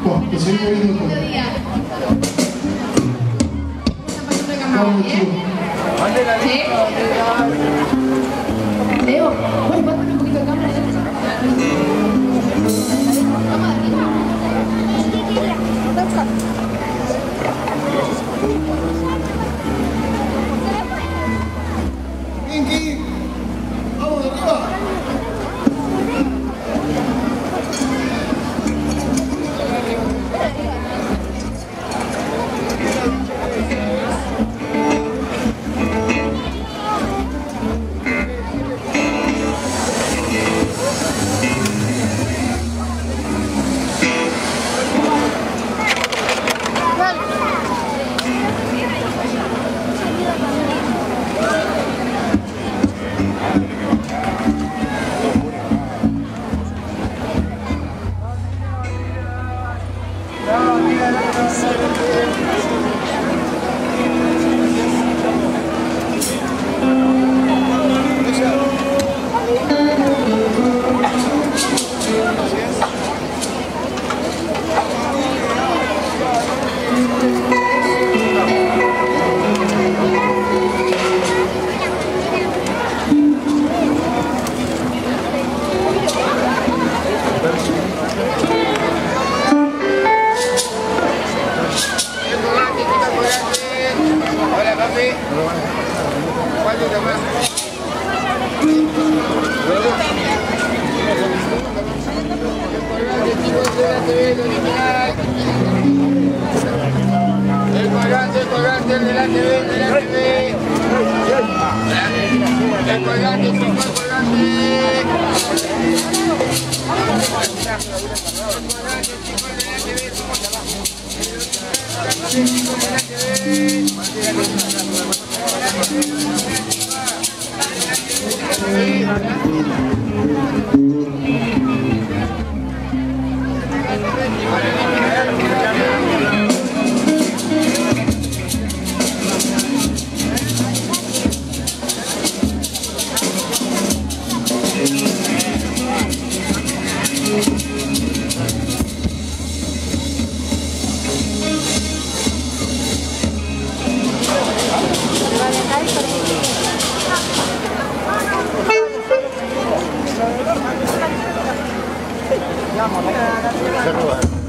Nico, te seguimos viendo todo. ¿Sí? Leo, ¿puedes pasarme un poquito de cámara? Pinky, vamos arriba. Hola, papi. ¿Cuánto te más? El colgante de la TV, de la TV. El colgante, chico, el colgante. Vamos,